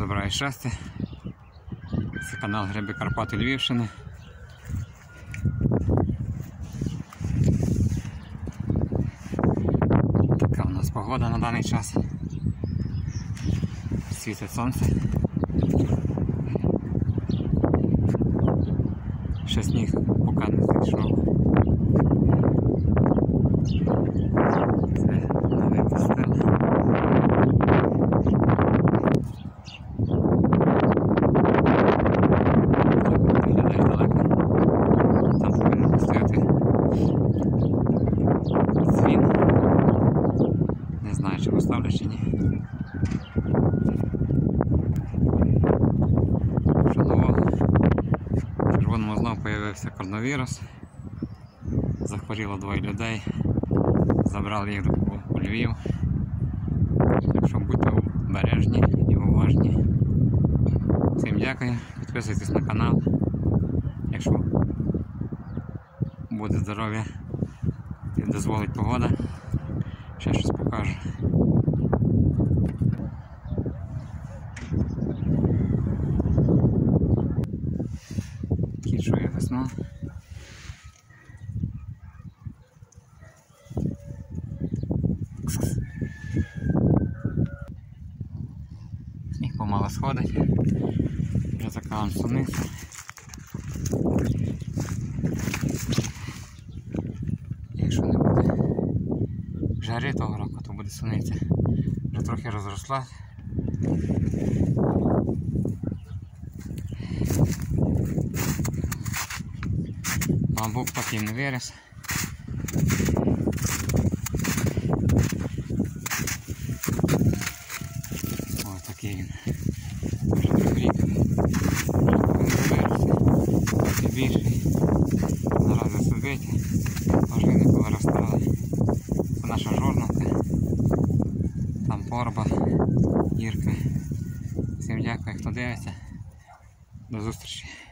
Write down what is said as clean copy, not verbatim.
Добра і щастя. Це канал Гриби Карпати Львівщини. Така у нас погода на даний час. Світить сонце. Ще сніг поки не зійшов. Це новий костел. Не знаю, чи поставлю, чи ні. Що нового? В Червоному знову з'явився коронавірус. Захворіло двоє людей. Забрали їх у Львів. Так що будьте обережні і уважні. Всім дякую. Підписуйтесь на канал. Якщо буде здоров'я і дозволить погода, ще щось покажу. Кінчує весна. Сніг помало сходить. Вже така вам суниця. Якщо не буде жари того року, то буде суниця. Вже трохи розросла. Бамбук поки не виріс. Ось такий він. Вже прикріп. Трохи більший. Зараз засадити. Важлини повиростали. Це наша жорновка. Там порба, гірка. Всім дякую, хто дивиться. До зустрічі.